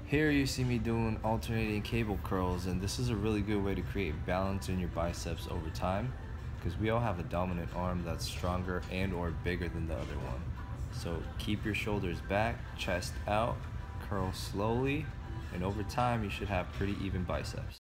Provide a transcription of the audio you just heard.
Here you see me doing alternating cable curls, and this is a really good way to create balance in your biceps over time, because we all have a dominant arm that's stronger and or bigger than the other one. So keep your shoulders back, chest out, curl slowly, and over time you should have pretty even biceps.